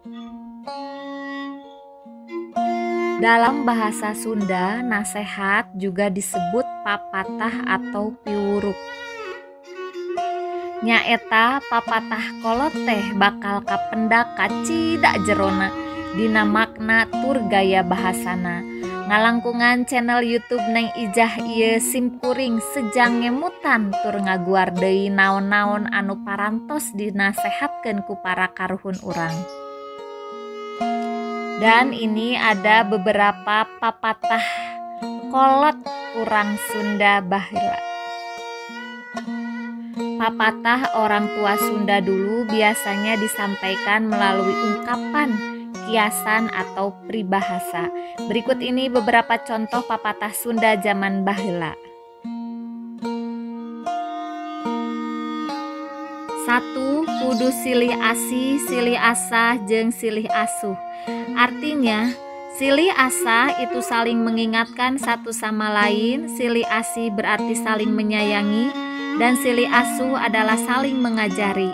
Dalam bahasa Sunda, nasehat juga disebut papatah atau piwuruk. Nyaeta papatah kolot teh bakal kapendak kacida jerona dina makna tur gaya bahasana. Ngalangkungan channel YouTube Neng Ijah ieu simkuring sejang ngemutan tur ngaguar deui naon-naon anu parantos dinasehatkeun ku para karuhun urang. Dan ini ada beberapa papatah kolot urang Sunda baheula. Papatah orang tua Sunda dulu biasanya disampaikan melalui ungkapan, kiasan, atau peribahasa. Berikut ini beberapa contoh papatah Sunda zaman baheula. 1. Kudu silih asih, silih asah, jeung silih asuh. Artinya, silih asah itu saling mengingatkan satu sama lain, silih asih berarti saling menyayangi, dan silih asuh adalah saling mengajari.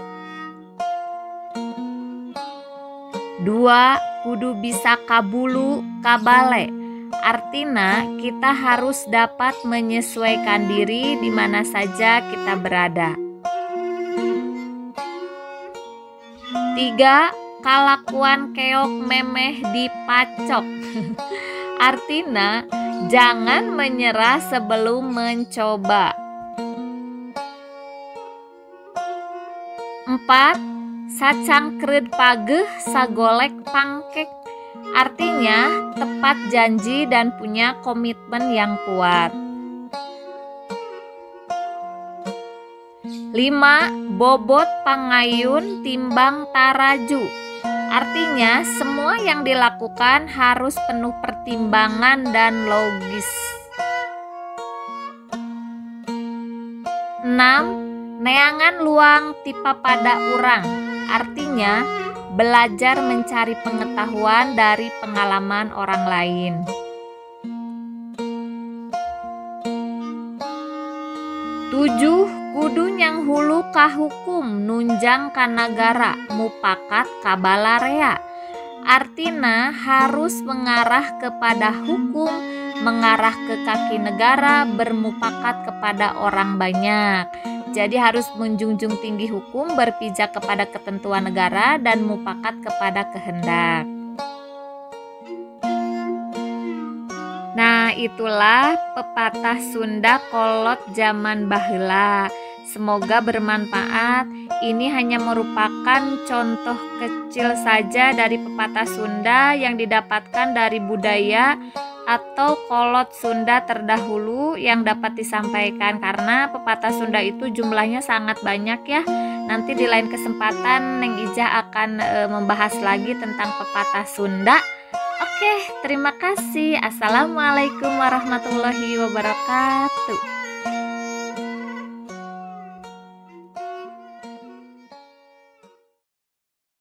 2. Kudu bisa kabulu, kabale. Artinya, kita harus dapat menyesuaikan diri di mana saja kita berada. 3. Kalakuan keok memeh dipacok. Artinya, jangan menyerah sebelum mencoba. 4. Sacangkreud pageuh sagolek pangkek. Artinya, tepat janji dan punya komitmen yang kuat. 5. Bobot pangayun timbang taraju. Artinya, semua yang dilakukan harus penuh pertimbangan dan logis. 6. Neangan luang tipa pada urang. Artinya, belajar mencari pengetahuan dari pengalaman orang lain. 7. Kudu nyang hulu ka hukum nunjang ka nagara mupakat ka balarea. Artina harus mengarah kepada hukum, mengarah ke kaki negara, bermupakat kepada orang banyak. Jadi harus menjunjung tinggi hukum, berpijak kepada ketentuan negara, dan mupakat kepada kehendak. Nah, itulah pepatah Sunda kolot zaman baheula. Semoga bermanfaat. Ini hanya merupakan contoh kecil saja dari pepatah Sunda yang didapatkan dari budaya atau kolot Sunda terdahulu yang dapat disampaikan, karena pepatah Sunda itu jumlahnya sangat banyak ya. Nanti di lain kesempatan Neng Ijah akan membahas lagi tentang pepatah Sunda. Oke, terima kasih. Assalamualaikum warahmatullahi wabarakatuh.